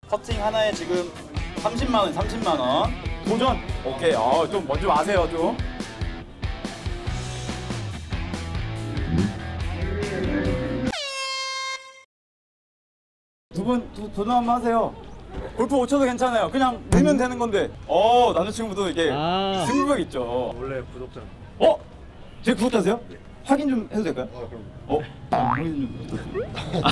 퍼팅 하나에 지금 30만 원, 30만 원. 도전. 오케이. 좀 먼저 아세요, 좀. 두 분 도전 한번 하세요. 골프 5쳐도 괜찮아요. 그냥 넣으면 되는 건데. 남자친구도 이게 승부욕 있죠. 원래 구독자. 제 구독자세요? 네. 확인 좀 해도 될까요? 그럼. 확인 좀.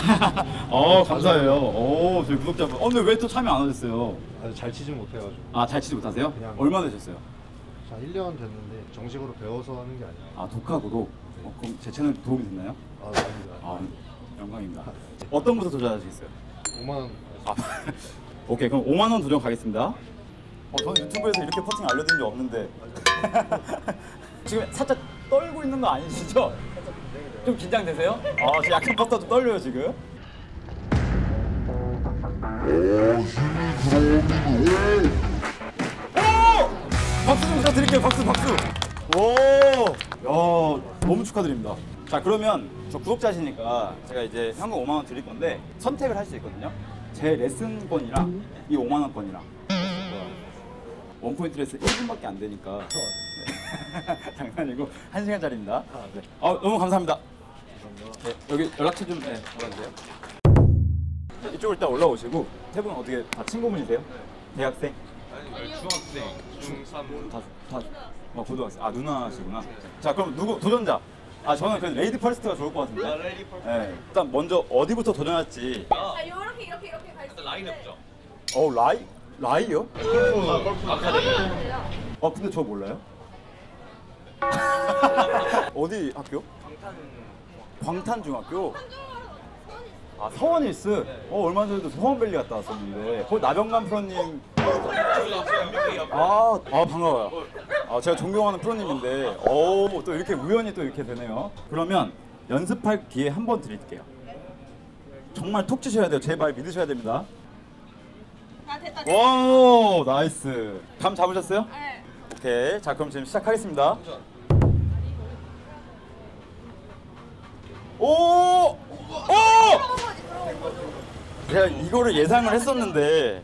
감사해요. 저희 구독자분. 근데 왜 또 참여 안 하셨어요? 아주 잘 치진 못해가지고. 잘 치지 못하세요? 그냥. 얼마나 되셨어요? 한 1년 됐는데 정식으로 배워서 하는 게 아니라. 독학으로? 그럼 제 채널 도움이 됐나요? 아닙니다. 영광입니다. 어떤 부터 도전하시겠어요? 5만 원. 오케이, 그럼 5만 원 도전 가겠습니다. 저는 유튜브에서 이렇게 퍼팅 알려드린 적 없는데. 지금 살짝 떨고 있는 거 아니시죠? 좀 긴장되세요? 지금 약간 퍼터 좀 떨려요 지금. 박수 좀 부탁드릴게요. 박수. 너무 축하드립니다. 자, 그러면 저 구독자시니까 제가 이제 현금 5만 원 드릴 건데 선택을 할 수 있거든요. 제 레슨권이랑 이 5만 원권이랑. 원포인트 레슨 1분밖에 안 되니까. 네. 장난이고 1시간짜리입니다. 네. 너무 감사합니다. 네, 여기 연락처 좀 받아주세요. 이쪽으로 일단 올라오시고 세 분 어떻게 다 친구분이세요? 대학생? 아니, 중학생, 중3 다 고등학생. 누나시구나. 자, 그럼 누구 도전자? 저는 그 레이디 퍼스트가 좋을 것 같은데. 레이디 퍼스트. 네, 일단 먼저 어디부터 도전할지. 이렇게 갈수 라인 없죠? 라이요? 아카데미. 근데 저 몰라요? 어디 학교? 광탄중학교. 서원힐스. 얼마 전에도 서원밸리 갔다 왔었는데 거기 나병관 프로님. 반가워요. 제가 존경하는 프로님인데 또 이렇게 우연히 또 이렇게 되네요. 그러면 연습할 기회 한 번 드릴게요. 정말 톡 치셔야 돼요. 제 말 믿으셔야 됩니다. 됐다. 오, 나이스. 감 잡으셨어요? 네. 오케이. 자, 그럼 지금 시작하겠습니다. 오! 제가 이거를 예상을 했었는데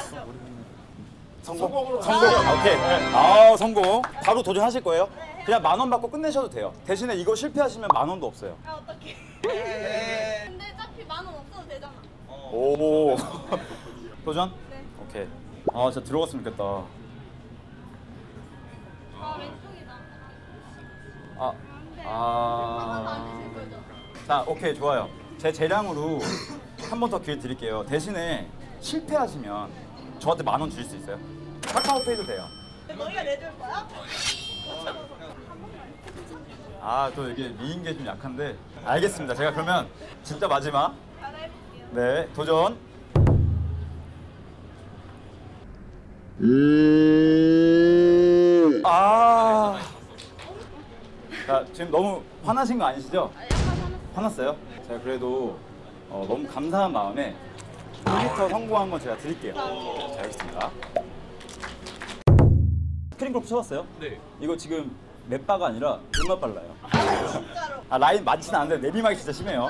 성공. 오케이. 성공. 바로 도전하실 거예요? 그냥 10,000원 받고 끝내셔도 돼요. 대신에 이거 실패하시면 10,000원도 없어요. 어떡해. 근데 어차피 10,000원 없어도 되잖아. 오. 도전? 네. 오케이. 진짜 들어갔으면 좋겠다. 왼쪽이다. 안 드실 거죠? 자, 오케이, 좋아요. 제 재량으로 한 번 더 기회 드릴게요. 대신에 실패하시면 저한테 10,000원 주실 수 있어요? 카카오페이도 돼요. 너희가 내줄 거야? 또 이게 미인계 좀 약한데. 알겠습니다. 제가 그러면 진짜 마지막. 하나 해볼게요. 네, 도전. 자, 지금 너무 화나신 거 아니시죠? 화났어요? 제가 그래도 너무 감사한 마음에 1m 성공한 건 제가 드릴게요. 자, 알겠습니다. 스크린 골프 쳐봤어요? 네. 이거 지금 몇 바가 아니라 존나 빨라요. 진짜로. 라인 많지는 않은데 내리막이 진짜 심해요.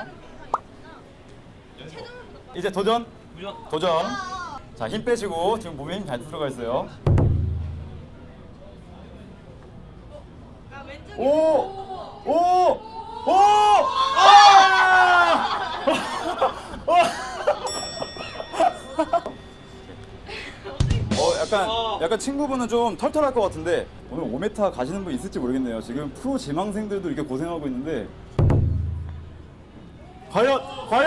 이제 도전. 자, 힘 빼시고 지금 몸에 힘 잘 들어가 있어요. 오! 약간 친구분은 좀 털털할 것 같은데 오늘 5m 가시는 분 있을지 모르겠네요. 지금 프로 지망생들도 이렇게 고생하고 있는데 과연!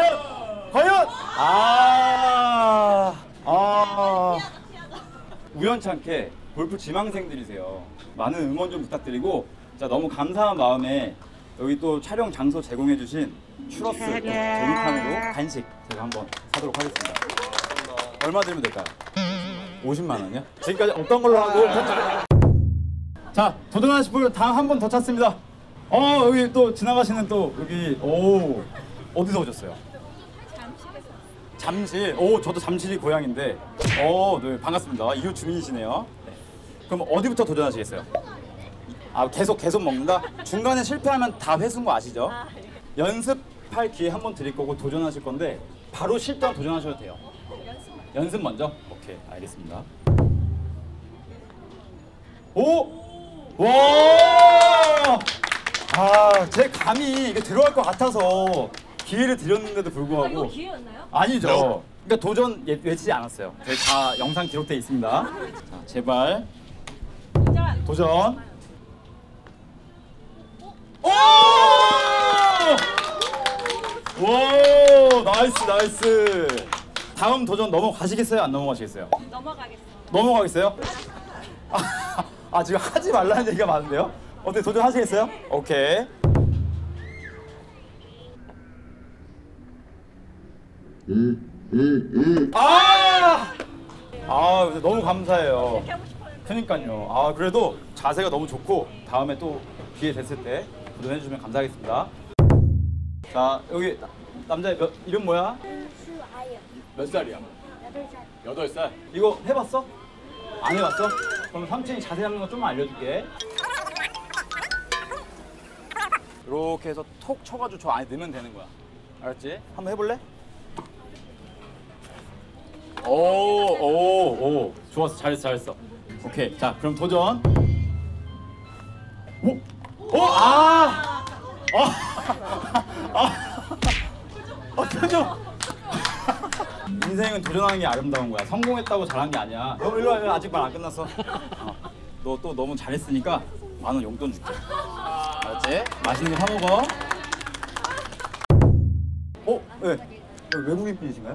우연찮게 골프 지망생들이세요. 많은 응원 좀 부탁드리고, 자, 너무 감사한 마음에 여기 또 촬영 장소 제공해주신 추러스 조미탕으로 간식 제가 한번 사도록 하겠습니다. 얼마 드리면 될까요? 50만 원이요? 지금까지 없던 걸로 하고. 자, 도전하실 분 다음 한 번 더 찾습니다. 여기 또 지나가시는 또 여기 어디서 오셨어요? 잠실. 저도 잠실이 고향인데. 네, 반갑습니다. 이웃 주민이시네요. 네. 그럼 어디부터 도전하시겠어요? 계속 먹는다? 중간에 실패하면 다 회수인 거 아시죠? 연습할 기회 한 번 드릴 거고 도전하실 건데 바로 실전 도전하셔도 돼요. 연습 먼저? 오케이, 알겠습니다. 오! 와! 아, 제 감이 이게 들어갈 것 같아서 기회를 드렸는데도 불구하고. 이거 기회였나요? 아니죠. 그러니까 도전 외치지 않았어요. 저희 다 영상 기록돼 있습니다. 자, 제발. 도전. 오! 오! 나이스, 나이스. 다음 도전 넘어가시겠어요? 안 넘어가시겠어요? 넘어가겠습니다. 넘어가겠어요? 지금 하지 말라는 얘기가 많은데요? 어떻게 도전하시겠어요? 오케이. 너무 감사해요. 그러니까요. 그래도 자세가 너무 좋고 다음에 또 기회 됐을 때 도전해 주시면 감사하겠습니다. 자, 여기 남자 이름 뭐야? 수아요. 몇 살이야? 8살. 8살. 이거 해봤어? 안 해봤어? 그럼 삼촌이 자세 잡는 거 좀 알려줄게. 이렇게 해서 톡 쳐가지고 저 안에 넣으면 되는 거야. 알았지? 한번 해볼래? 오, 좋았어, 잘했어. 오케이, 자, 그럼 도전. 표정. 인생은 도전하는 게 아름다운 거야. 성공했다고 잘한 게 아니야. 너 일로 와, 아직 말 안 끝났어. 너 또 너무 잘했으니까 10,000원 용돈 줄게. 알았지? 맛있는 거 사 먹어. 네. 외국인 분이신가요?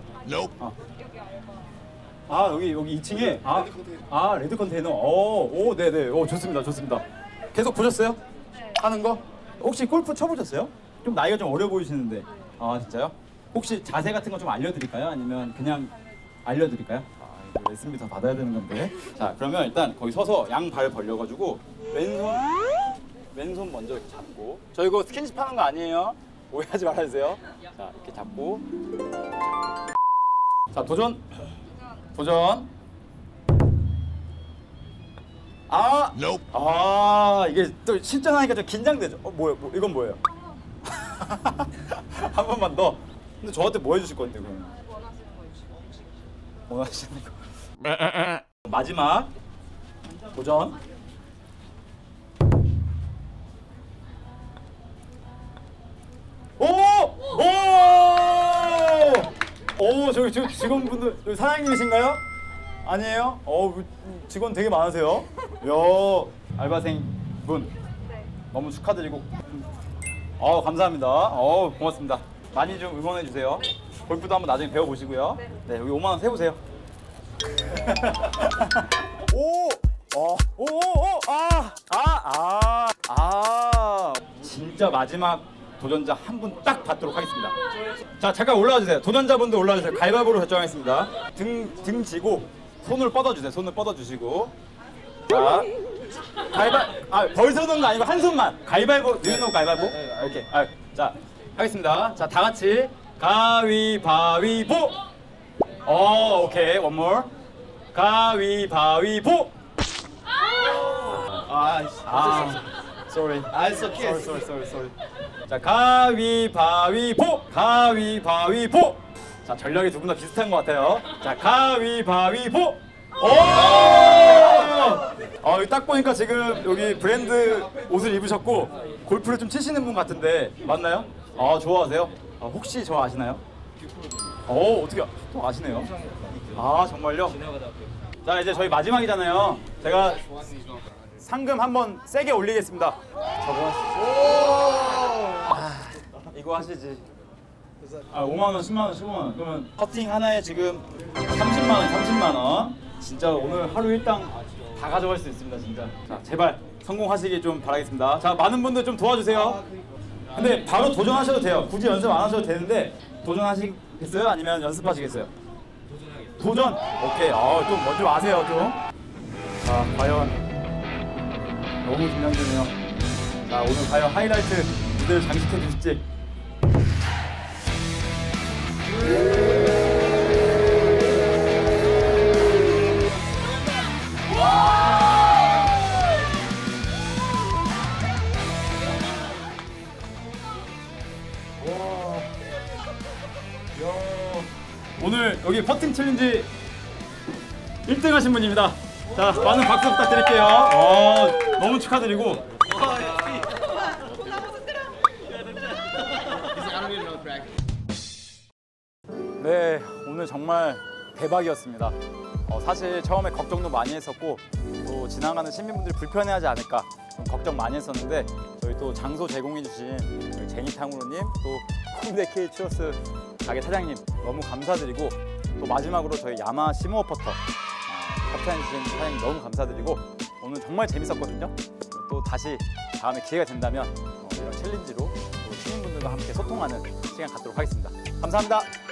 여기 2층에 레드 컨테이너. 네네. 좋습니다. 계속 보셨어요? 네. 하는 거? 혹시 골프 쳐보셨어요? 좀 나이가 좀 어려 보이시는데. 진짜요? 혹시 자세 같은 거 좀 알려드릴까요? 아니면 그냥 알려드릴까요? 이거 레슨비 다 받아야 되는 건데. 자, 그러면 일단 거기 서서 양발 벌려가지고 왼손 먼저 이렇게 잡고. 저 이거 스킨십 하는 거 아니에요? 오해하지 말아주세요. 자, 이렇게 잡고. 자, 도전. 이게 또 실전하니까 좀 긴장되죠. 이건 뭐예요? 한 번만 더. 근데 저한테 뭐 해주실 건데 그럼? 원하시는 거. 마지막 도전. 저기 직원분들 여기 사장님이신가요? 아니에요? 직원 되게 많으세요. 알바생 분 너무 축하드리고 감사합니다. 고맙습니다. 많이 좀 응원해 주세요. 골프도 한번 나중에 배워보시고요. 네, 여기 5만 원 세보세요. 진짜 마지막 도전자 한 분 딱 받도록 하겠습니다. 자, 잠깐 올라와 주세요. 도전자분들 올라와 주세요. 가위바위보로 결정하겠습니다. 등 지고 손을 뻗어주세요. 손을 뻗어주시고. 자, 벌써 넣은 거 아니고 한 손만. 가위바위보. 유인호 가위바위보. 오케이. 자, 하겠습니다. 자, 다 같이 가위바위보. 오케이. one more. 가위바위보. sorry. It's okay. sorry. 자, 가위바위보. 자, 전략이 두 분 다 비슷한 것 같아요. 자, 가위바위보. 여기 딱 보니까 지금 여기 브랜드 옷을 입으셨고 골프를 좀 치시는 분 같은데 맞나요? 좋아하세요? 혹시 저 아시나요? 어떻게 또 아시네요? 정말요? 자, 이제 저희 마지막이잖아요. 제가 상금 한번 세게 올리겠습니다. 저거 이거 하시지. 5만 원, 10만 원, 15만 원. 그러면 커팅 하나에 지금 30만 원. 진짜 오늘 하루 일당 다 가져갈 수 있습니다, 진짜. 자, 제발 성공하시길 좀 바라겠습니다. 자, 많은 분들 좀 도와주세요. 근데 바로 도전하셔도 돼요. 굳이 연습 안 하셔도 되는데 도전하시겠어요? 아니면 연습하시겠어요? 도전! 오케이. 좀 먼저 아세요, 좀. 자, 과연 너무 긴장되네요. 자, 오늘 과연 하이라이트 무대를 장식해 주실지. 오늘 여기 퍼팅 챌린지 1등 하신 분입니다. 자, 많은 박수 부탁드릴게요. 너무 축하드리고. 네, 오늘 정말 대박이었습니다. 사실 처음에 걱정도 많이 했었고 또 지나가는 시민분들이 불편해하지 않을까 좀 걱정 많이 했었는데 저희 또 장소 제공해주신 저희 제니탕후루님 또 콩데케이 추러스 가게 사장님 너무 감사드리고 또 마지막으로 저희 야마 시모어퍼터 협찬해주신 사장님 너무 감사드리고 오늘 정말 재밌었거든요. 또 다시 다음에 기회가 된다면 이런 챌린지로 또 시민분들과 함께 소통하는 시간 갖도록 하겠습니다. 감사합니다.